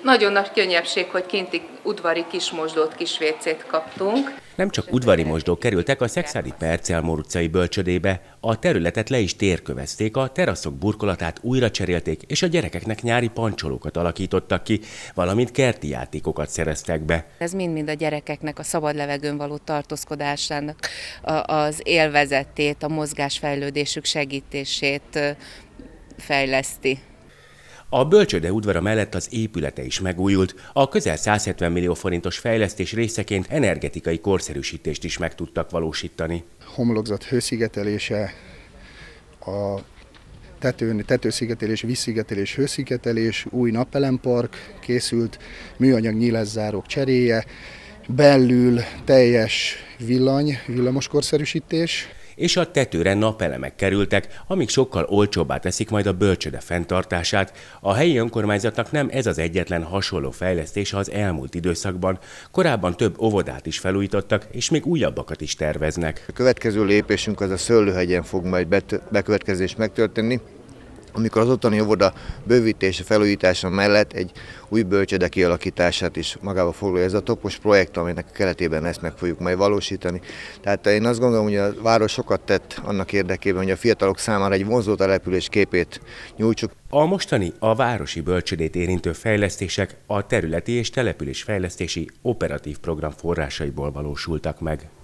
Nagyon nagy könnyebbség, hogy kinti udvari kismosdót, kis WC-t kaptunk. Nem csak udvari mosdók kerültek a Szekszárdi Percelmór utcai bölcsődébe, a területet le is térkövezték, a teraszok burkolatát újra cserélték, és a gyerekeknek nyári pancsolókat alakítottak ki, valamint kerti játékokat szereztek be. Ez mind-mind a gyerekeknek a szabad levegőn való tartózkodásának az élvezetét, a mozgásfejlődésük segítését fejleszti. A bölcsőde udvara mellett az épülete is megújult, a közel 170 millió forintos fejlesztés részeként energetikai korszerűsítést is meg tudtak valósítani. Homlokzat hőszigetelése, a tetőszigetelés, vízszigetelés, hőszigetelés, új napelempark készült, műanyag nyílászárók cseréje, belül teljes villamoskorszerűsítés. És a tetőre napelemek kerültek, amik sokkal olcsóbbá teszik majd a bölcsőde fenntartását. A helyi önkormányzatnak nem ez az egyetlen hasonló fejlesztése az elmúlt időszakban. Korábban több óvodát is felújítottak, és még újabbakat is terveznek. A következő lépésünk az a Szőlőhegyen fog majd bekövetkezés megtörténni, amikor az ottani óvoda bővítése, felújítása mellett egy új bölcsőde kialakítását is magába foglalja ez a topos projekt, aminek a keretében ezt meg fogjuk majd valósítani. Tehát én azt gondolom, hogy a város sokat tett annak érdekében, hogy a fiatalok számára egy vonzó település képét nyújtsuk. A mostani, a városi bölcsődét érintő fejlesztések a területi és településfejlesztési operatív program forrásaiból valósultak meg.